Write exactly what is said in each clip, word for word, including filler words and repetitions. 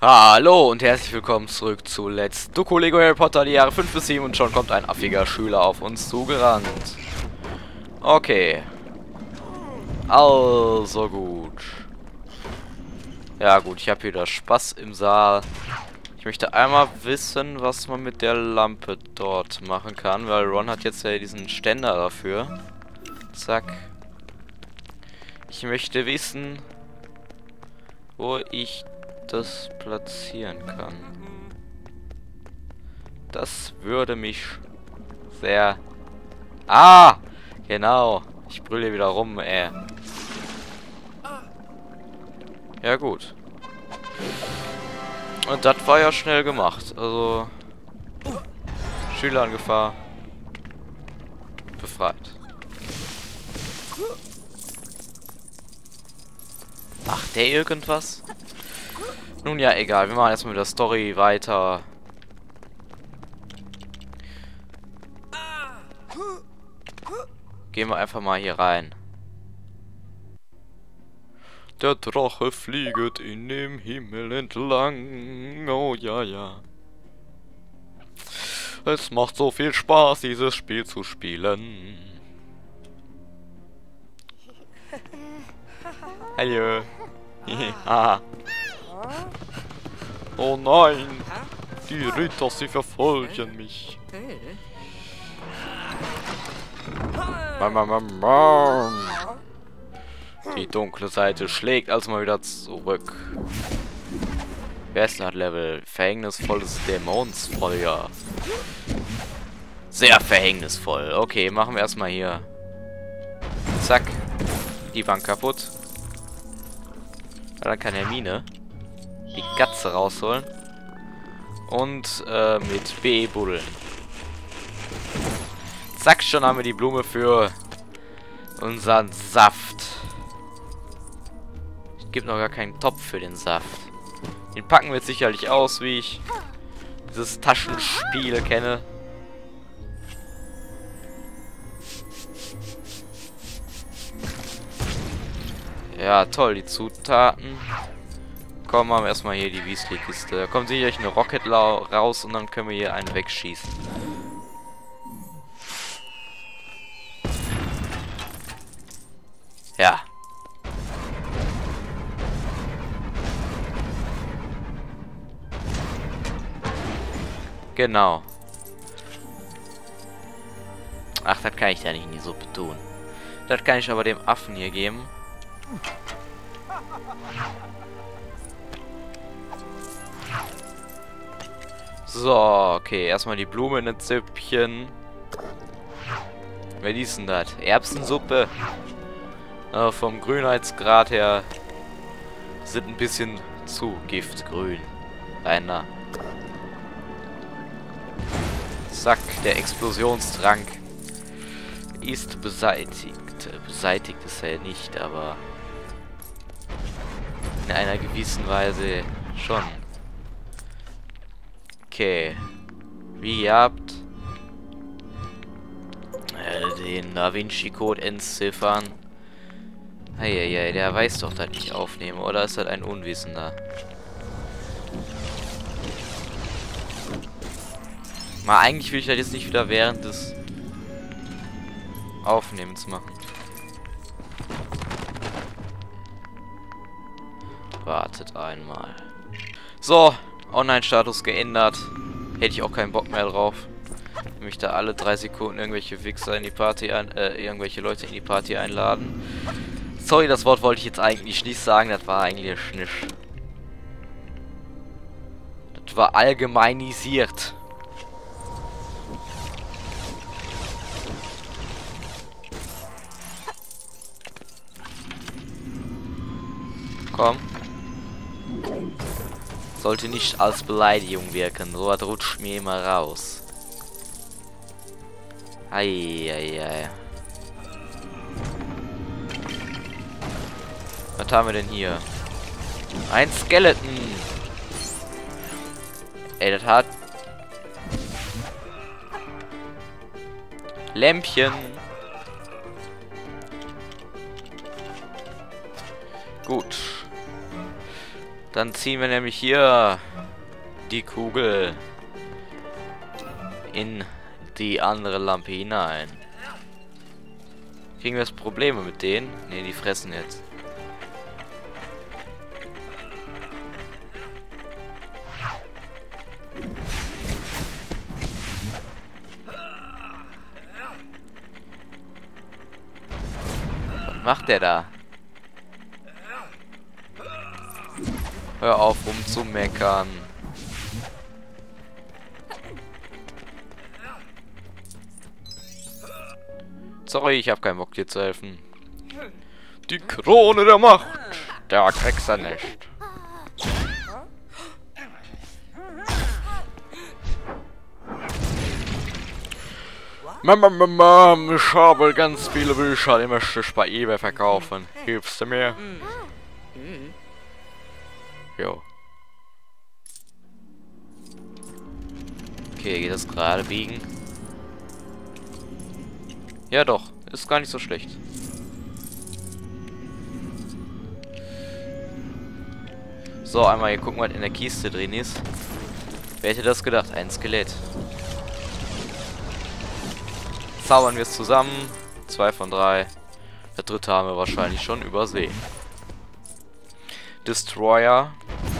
Hallo und herzlich willkommen zurück zu Let's Doku Lego Harry Potter, die Jahre fünf bis sieben, und schon kommt ein affiger Schüler auf uns zugerannt. Okay. Also gut. Ja gut, ich habe hier das Spaß im Saal. Ich möchte einmal wissen, was man mit der Lampe dort machen kann, weil Ron hat jetzt ja diesen Ständer dafür. Zack. Ich möchte wissen, wo ich das platzieren kann. Das würde mich sehr... Ah! Genau. Ich brülle wieder rum, ey. Ja gut. Und das war ja schnell gemacht. Also... Schüler in Gefahr. Befreit. Macht der irgendwas? Nun ja, egal. Wir machen erstmal mit der Story weiter. Gehen wir einfach mal hier rein. Der Drache fliegt in dem Himmel entlang. Oh ja, ja. Es macht so viel Spaß, dieses Spiel zu spielen. Hallo. Haha. Oh nein! Die Ritter, sie verfolgen mich. Die dunkle Seite schlägt also mal wieder zurück. Wer ist denn das Level? Verhängnisvolles Dämonsfeuer. Sehr verhängnisvoll. Okay, machen wir erstmal hier. Zack. Die Bank kaputt. Dann kann Hermine die Gatze rausholen. Und äh, mit B buddeln. Zack, schon haben wir die Blume für unseren Saft. Es gibt noch gar keinen Topf für den Saft. Den packen wir sicherlich aus, wie ich dieses Taschenspiel kenne. Ja, toll, die Zutaten. Komm, machen wir erstmal hier die Weasley-Kiste. Da kommt sicherlich eine Rocket raus und dann können wir hier einen wegschießen. Ja. Genau. Ach, das kann ich ja nicht in die Suppe tun. Das kann ich aber dem Affen hier geben. So, okay. Erstmal die Blume in ein Züppchen. Wer ist denn das? Erbsensuppe. Äh, vom Grünheitsgrad her sind ein bisschen zu giftgrün. Einer. Zack, der Explosionstrank ist beseitigt. Beseitigt ist er nicht, aber in einer gewissen Weise schon. Okay. Wie ihr habt äh, den Da Vinci Code entziffern. Eieiei, der weiß doch, dass ich aufnehme, oder ist das ein Unwissender? Mal, eigentlich will ich das jetzt nicht wieder während des Aufnehmens machen. Wartet einmal. So, Online-Status geändert. Hätte ich auch keinen Bock mehr drauf. Nämlich da alle drei Sekunden irgendwelche Wichser in die Party ein, äh, irgendwelche Leute in die Party einladen. Sorry, das Wort wollte ich jetzt eigentlich nicht sagen, das war eigentlich nicht. Das war allgemeinisiert. Komm. Sollte nicht als Beleidigung wirken, so was rutscht mir immer raus. Eieiei. Was haben wir denn hier? Ein Skeleton. Ey, das hat Lämpchen. Gut. Dann ziehen wir nämlich hier die Kugel in die andere Lampe hinein. Kriegen wir jetzt Probleme mit denen? Ne, die fressen jetzt. Was macht der da? Hör auf rumzumeckern. Sorry, ich habe keinen Bock dir zu helfen. Die Krone der Macht. Der kriegst du nicht. Mama, Mama, ich habe ganz viele Bücher, die möchte ich bei eBay verkaufen. Hilfst du mir? Jo. Okay, geht das gerade biegen? Ja doch, ist gar nicht so schlecht. So, einmal hier gucken, was in der Kiste drin ist. Wer hätte das gedacht? Ein Skelett. Zaubern wir es zusammen. Zwei von drei. Der dritte haben wir wahrscheinlich schon übersehen. Destroyer.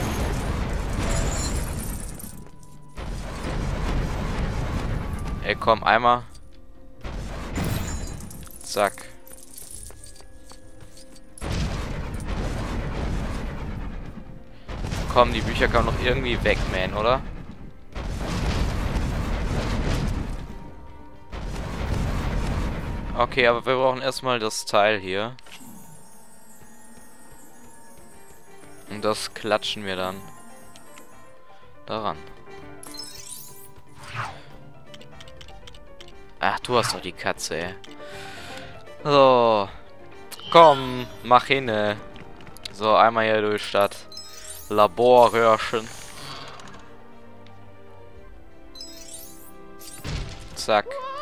Ey, komm, einmal. Zack. Komm, die Bücher kann man noch irgendwie wegmähen, oder? Okay, aber wir brauchen erstmal das Teil hier. Und das klatschen wir dann daran. Ach, du hast doch die Katze, ey. So. Komm, mach hin. So, einmal hier durch das Laborröhrchen. Zack.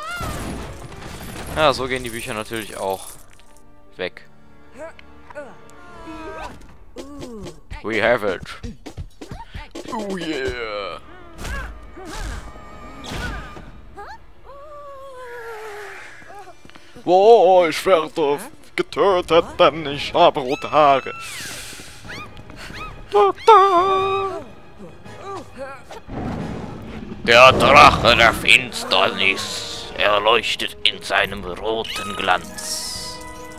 Ja, so gehen die Bücher natürlich auch weg. We have it. Oh yeah. Wow, ich werde getötet, denn ich habe rote Haare. Der Drache der Finsternis erleuchtet in seinem roten Glanz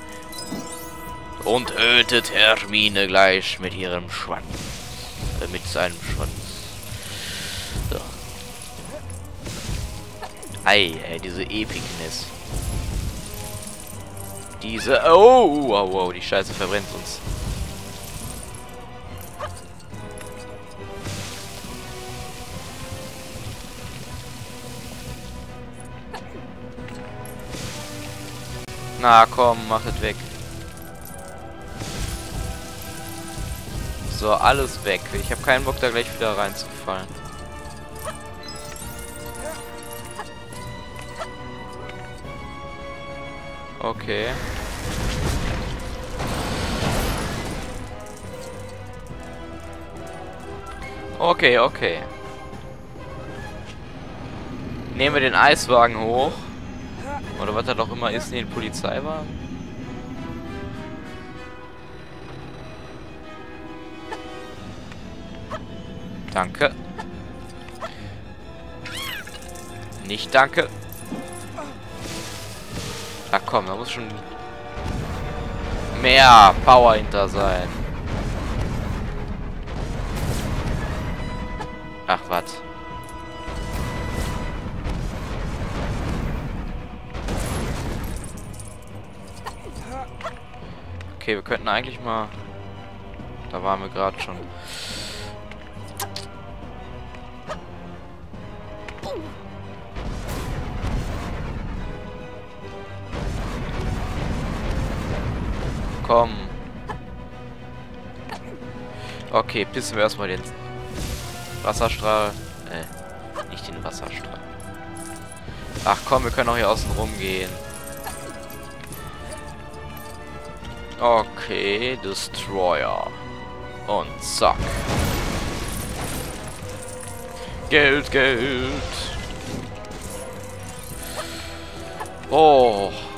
und tötet Hermine gleich mit ihrem Schwanz. Äh, mit seinem Schwanz. So. Ei, ey, diese Epicness. Diese... Oh, wow, wow, die Scheiße verbrennt uns. Na komm, mach es weg. So, alles weg. Ich habe keinen Bock, da gleich wieder reinzufallen. Okay. Okay, okay. Nehmen wir den Eiswagen hoch. Oder was das auch immer ist, den Polizeiwagen. Danke. Nicht danke. Ach komm, da muss schon mehr Power hinter sein. Ach, was? Okay, wir könnten eigentlich mal... Da waren wir gerade schon. Komm. Okay, pissen wir erstmal den Wasserstrahl. Äh, nicht den Wasserstrahl. Ach komm, wir können auch hier außen rumgehen. Okay, Destroyer. Und zack. Geld, Geld. Oh.